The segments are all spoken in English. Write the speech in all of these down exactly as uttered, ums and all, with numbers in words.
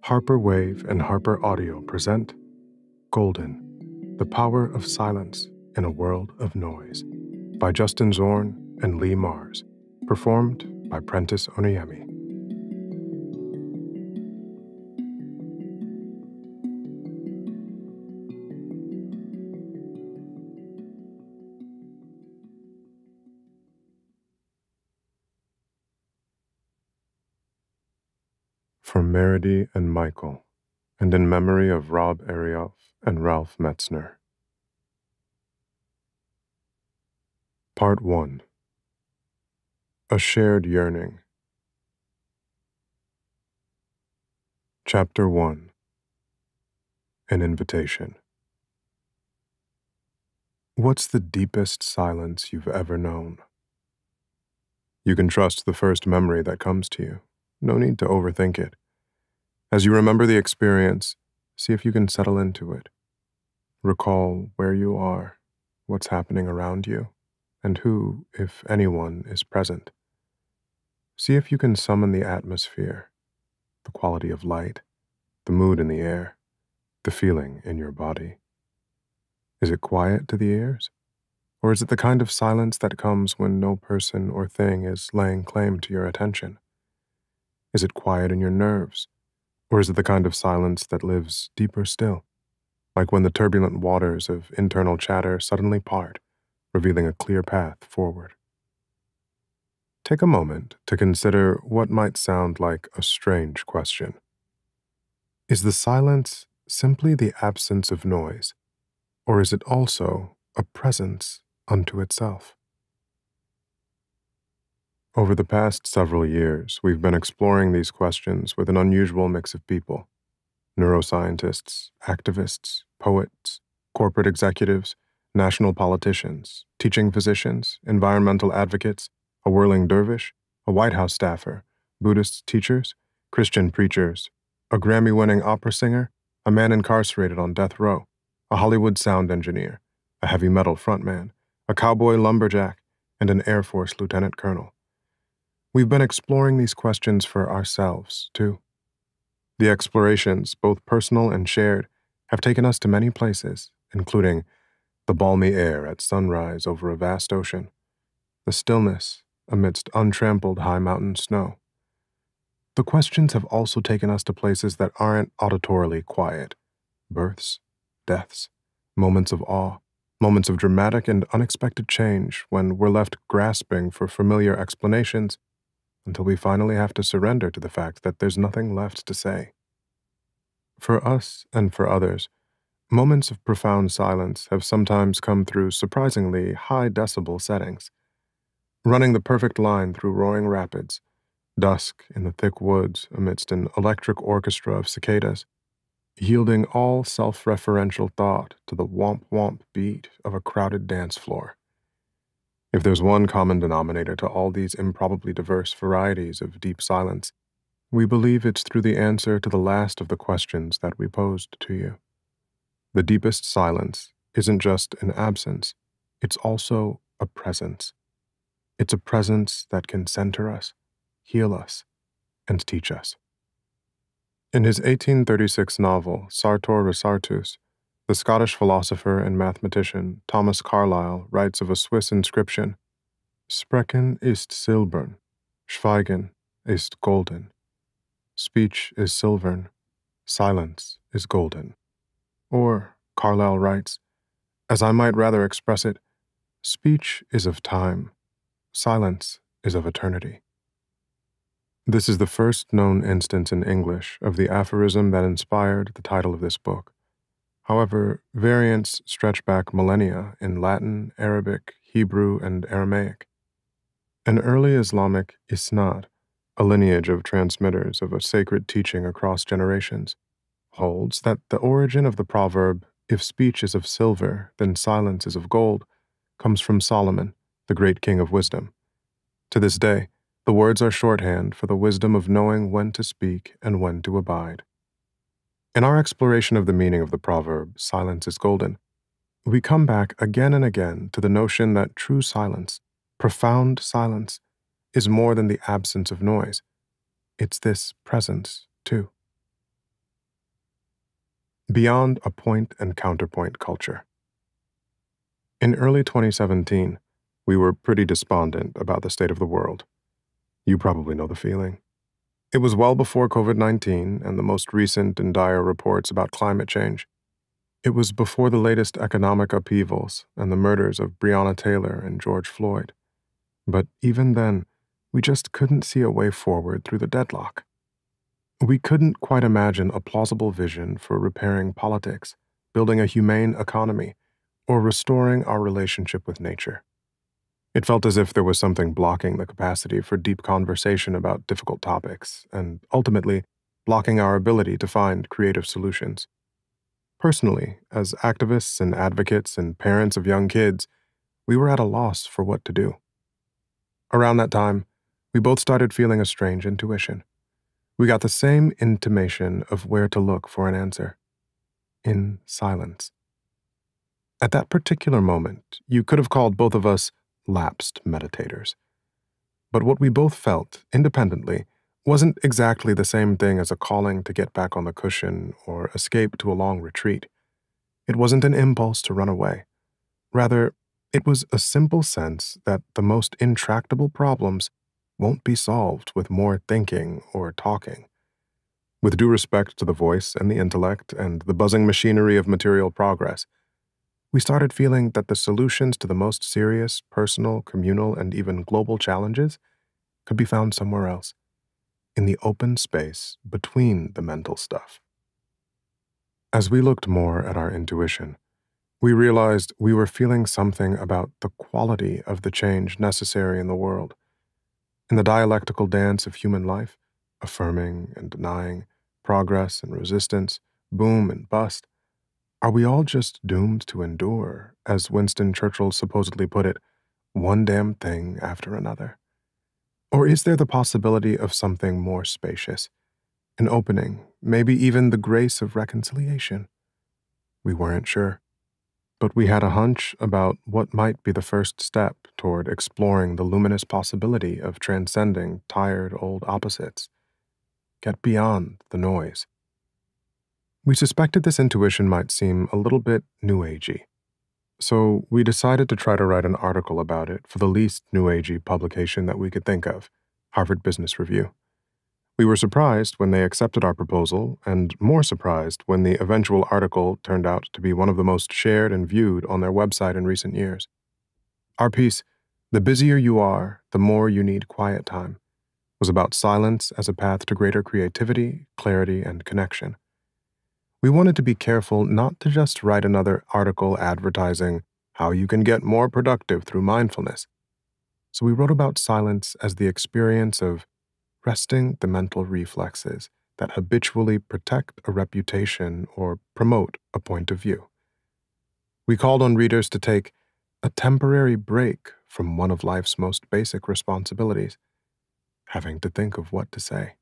Harper Wave and Harper Audio present Golden, The Power of Silence in a World of Noise by Justin Zorn and Leigh Marz, performed by Prentice Onayemi. From Meredy and Michael, and in memory of Rob Arioff and Ralph Metzner. Part one. A Shared Yearning. Chapter one. An Invitation. What's the deepest silence you've ever known? You can trust the first memory that comes to you. No need to overthink it. As you remember the experience, see if you can settle into it. Recall where you are, what's happening around you, and who, if anyone, is present. See if you can summon the atmosphere, the quality of light, the mood in the air, the feeling in your body. Is it quiet to the ears? Or is it the kind of silence that comes when no person or thing is laying claim to your attention? Is it quiet in your nerves? Or is it the kind of silence that lives deeper still, like when the turbulent waters of internal chatter suddenly part, revealing a clear path forward? Take a moment to consider what might sound like a strange question. Is the silence simply the absence of noise, or is it also a presence unto itself? Over the past several years, we've been exploring these questions with an unusual mix of people: neuroscientists, activists, poets, corporate executives, national politicians, teaching physicians, environmental advocates, a whirling dervish, a White House staffer, Buddhist teachers, Christian preachers, a Grammy-winning opera singer, a man incarcerated on death row, a Hollywood sound engineer, a heavy metal frontman, a cowboy lumberjack, and an Air Force lieutenant colonel. We've been exploring these questions for ourselves, too. The explorations, both personal and shared, have taken us to many places, including the balmy air at sunrise over a vast ocean, the stillness amidst untrampled high mountain snow. The questions have also taken us to places that aren't auditorily quiet: births, deaths, moments of awe, moments of dramatic and unexpected change when we're left grasping for familiar explanations until we finally have to surrender to the fact that there's nothing left to say. For us and for others, moments of profound silence have sometimes come through surprisingly high decibel settings, running the perfect line through roaring rapids, dusk in the thick woods amidst an electric orchestra of cicadas, yielding all self-referential thought to the womp-womp beat of a crowded dance floor. If there's one common denominator to all these improbably diverse varieties of deep silence, we believe it's through the answer to the last of the questions that we posed to you. The deepest silence isn't just an absence, it's also a presence. It's a presence that can center us, heal us, and teach us. In his eighteen thirty-six novel, Sartor Resartus, the Scottish philosopher and mathematician Thomas Carlyle writes of a Swiss inscription: "Sprechen ist silbern, Schweigen ist golden." Speech is silvern, silence is golden. Or, Carlyle writes, as I might rather express it, speech is of time, silence is of eternity. This is the first known instance in English of the aphorism that inspired the title of this book. However, variants stretch back millennia in Latin, Arabic, Hebrew, and Aramaic. An early Islamic isnad, a lineage of transmitters of a sacred teaching across generations, holds that the origin of the proverb, "If speech is of silver, then silence is of gold," comes from Solomon, the great king of wisdom. To this day, the words are shorthand for the wisdom of knowing when to speak and when to abide. In our exploration of the meaning of the proverb, "Silence is golden," we come back again and again to the notion that true silence, profound silence, is more than the absence of noise. It's this presence, too. Beyond a point and counterpoint culture. In early twenty seventeen, we were pretty despondent about the state of the world. You probably know the feeling. It was well before COVID nineteen and the most recent and dire reports about climate change. It was before the latest economic upheavals and the murders of Breonna Taylor and George Floyd. But even then, we just couldn't see a way forward through the deadlock. We couldn't quite imagine a plausible vision for repairing politics, building a humane economy, or restoring our relationship with nature. It felt as if there was something blocking the capacity for deep conversation about difficult topics, and ultimately, blocking our ability to find creative solutions. Personally, as activists and advocates and parents of young kids, we were at a loss for what to do. Around that time, we both started feeling a strange intuition. We got the same intimation of where to look for an answer. In silence. At that particular moment, you could have called both of us lapsed meditators. But what we both felt, independently, wasn't exactly the same thing as a calling to get back on the cushion or escape to a long retreat. It wasn't an impulse to run away. Rather, it was a simple sense that the most intractable problems won't be solved with more thinking or talking. With due respect to the voice and the intellect and the buzzing machinery of material progress, we started feeling that the solutions to the most serious, personal, communal, and even global challenges could be found somewhere else, in the open space between the mental stuff. As we looked more at our intuition, we realized we were feeling something about the quality of the change necessary in the world. In the dialectical dance of human life, affirming and denying, progress and resistance, boom and bust, are we all just doomed to endure, as Winston Churchill supposedly put it, one damn thing after another? Or is there the possibility of something more spacious, an opening, maybe even the grace of reconciliation? We weren't sure, but we had a hunch about what might be the first step toward exploring the luminous possibility of transcending tired old opposites. Get beyond the noise. We suspected this intuition might seem a little bit New Agey, so we decided to try to write an article about it for the least New Agey publication that we could think of, Harvard Business Review. We were surprised when they accepted our proposal, and more surprised when the eventual article turned out to be one of the most shared and viewed on their website in recent years. Our piece, "The Busier You Are, the More You Need Quiet Time," was about silence as a path to greater creativity, clarity, and connection. We wanted to be careful not to just write another article advertising how you can get more productive through mindfulness. So we wrote about silence as the experience of resting the mental reflexes that habitually protect a reputation or promote a point of view. We called on readers to take a temporary break from one of life's most basic responsibilities, having to think of what to say.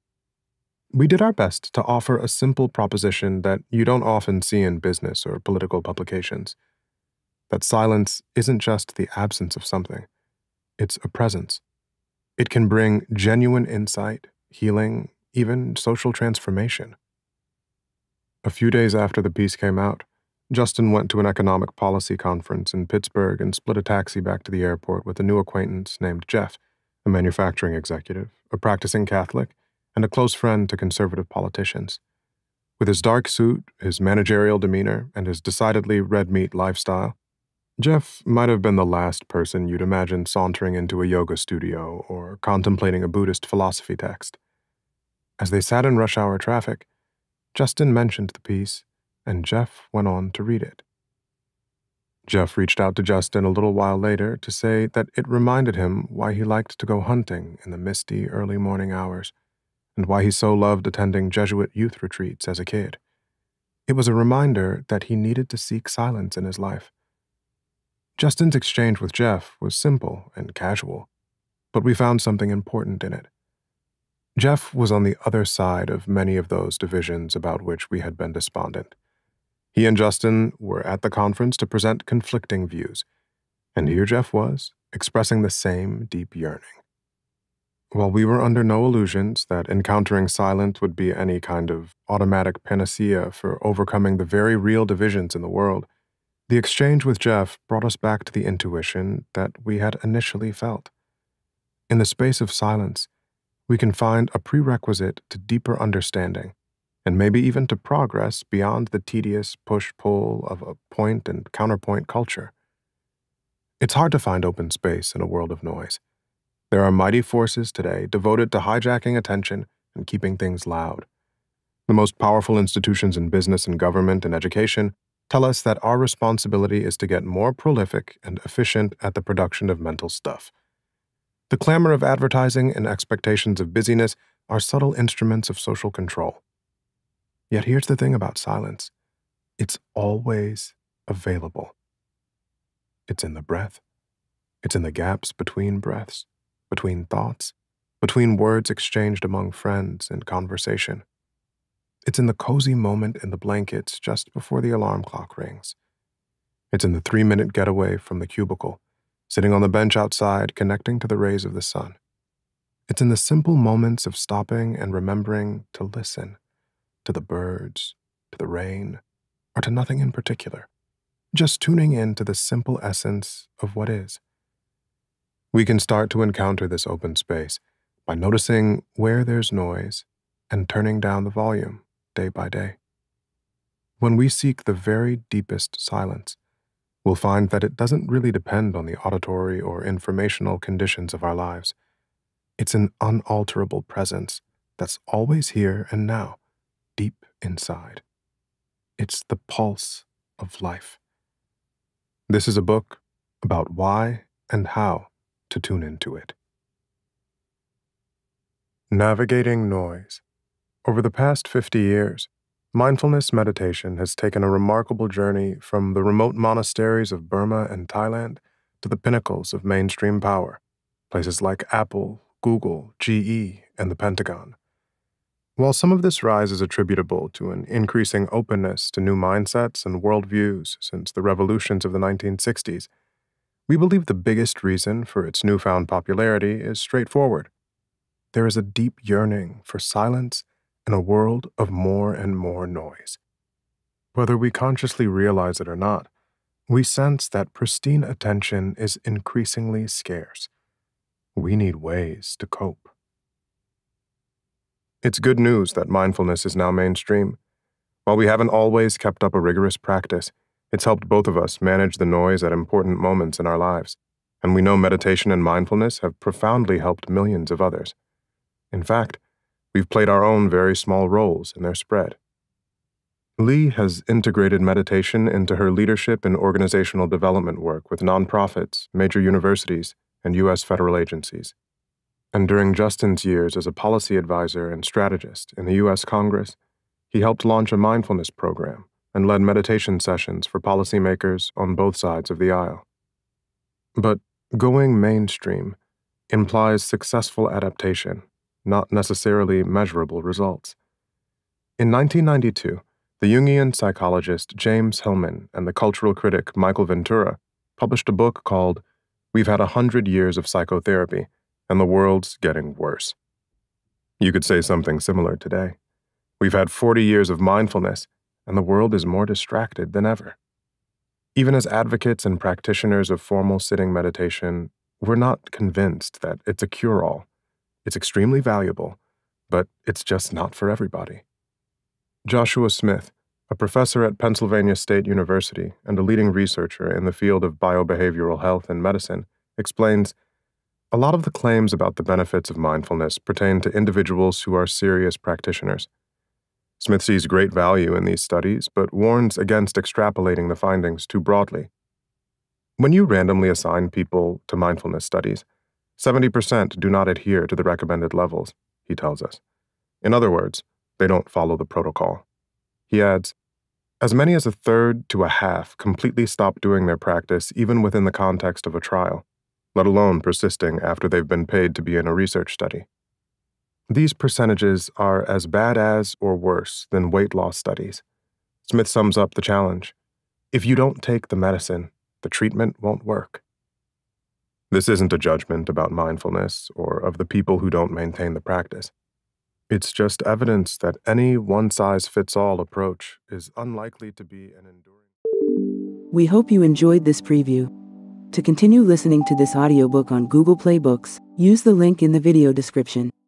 We did our best to offer a simple proposition that you don't often see in business or political publications, that silence isn't just the absence of something, it's a presence. It can bring genuine insight, healing, even social transformation. A few days after the piece came out, Justin went to an economic policy conference in Pittsburgh and split a taxi back to the airport with a new acquaintance named Jeff, a manufacturing executive, a practicing Catholic, and a close friend to conservative politicians. With his dark suit, his managerial demeanor, and his decidedly red meat lifestyle, Jeff might have been the last person you'd imagine sauntering into a yoga studio or contemplating a Buddhist philosophy text. As they sat in rush hour traffic, Justin mentioned the piece, and Jeff went on to read it. Jeff reached out to Justin a little while later to say that it reminded him why he liked to go hunting in the misty early morning hours, and why he so loved attending Jesuit youth retreats as a kid. It was a reminder that he needed to seek silence in his life. Justin's exchange with Jeff was simple and casual, but we found something important in it. Jeff was on the other side of many of those divisions about which we had been despondent. He and Justin were at the conference to present conflicting views, and here Jeff was, expressing the same deep yearning. While we were under no illusions that encountering silence would be any kind of automatic panacea for overcoming the very real divisions in the world, the exchange with Jeff brought us back to the intuition that we had initially felt. In the space of silence, we can find a prerequisite to deeper understanding, and maybe even to progress beyond the tedious push-pull of a point and counterpoint culture. It's hard to find open space in a world of noise. There are mighty forces today devoted to hijacking attention and keeping things loud. The most powerful institutions in business and government and education tell us that our responsibility is to get more prolific and efficient at the production of mental stuff. The clamor of advertising and expectations of busyness are subtle instruments of social control. Yet here's the thing about silence. It's always available. It's in the breath. It's in the gaps between breaths, between thoughts, between words exchanged among friends in conversation. It's in the cozy moment in the blankets just before the alarm clock rings. It's in the three-minute getaway from the cubicle, sitting on the bench outside connecting to the rays of the sun. It's in the simple moments of stopping and remembering to listen, to the birds, to the rain, or to nothing in particular, just tuning in to the simple essence of what is. We can start to encounter this open space by noticing where there's noise and turning down the volume day by day. When we seek the very deepest silence, we'll find that it doesn't really depend on the auditory or informational conditions of our lives. It's an unalterable presence that's always here and now, deep inside. It's the pulse of life. This is a book about why and how to tune into it. Navigating noise. Over the past fifty years, mindfulness meditation has taken a remarkable journey from the remote monasteries of Burma and Thailand to the pinnacles of mainstream power, places like Apple, Google, G E, and the Pentagon. While some of this rise is attributable to an increasing openness to new mindsets and worldviews since the revolutions of the nineteen sixties, we believe the biggest reason for its newfound popularity is straightforward. There is a deep yearning for silence in a world of more and more noise. Whether we consciously realize it or not, we sense that pristine attention is increasingly scarce. We need ways to cope. It's good news that mindfulness is now mainstream. While we haven't always kept up a rigorous practice, it's helped both of us manage the noise at important moments in our lives, and we know meditation and mindfulness have profoundly helped millions of others. In fact, we've played our own very small roles in their spread. Leigh has integrated meditation into her leadership and organizational development work with nonprofits, major universities, and U S federal agencies. And during Justin's years as a policy advisor and strategist in the U S Congress, he helped launch a mindfulness program and led meditation sessions for policymakers on both sides of the aisle. But going mainstream implies successful adaptation, not necessarily measurable results. In nineteen ninety-two, the Jungian psychologist James Hillman and the cultural critic Michael Ventura published a book called We've Had a Hundred Years of Psychotherapy, and the World's Getting Worse. You could say something similar today. We've had forty years of mindfulness, and the world is more distracted than ever. Even as advocates and practitioners of formal sitting meditation, we're not convinced that it's a cure-all. It's extremely valuable, but it's just not for everybody. Joshua Smith, a professor at Pennsylvania State University and a leading researcher in the field of biobehavioral health and medicine, explains, a lot of the claims about the benefits of mindfulness pertain to individuals who are serious practitioners. Smith sees great value in these studies, but warns against extrapolating the findings too broadly. When you randomly assign people to mindfulness studies, seventy percent do not adhere to the recommended levels, he tells us. In other words, they don't follow the protocol. He adds, as many as a third to a half completely stop doing their practice even within the context of a trial, let alone persisting after they've been paid to be in a research study. These percentages are as bad as or worse than weight loss studies. Smith sums up the challenge. If you don't take the medicine, the treatment won't work. This isn't a judgment about mindfulness or of the people who don't maintain the practice. It's just evidence that any one-size-fits-all approach is unlikely to be an enduring... We hope you enjoyed this preview. To continue listening to this audiobook on Google Play Books, use the link in the video description.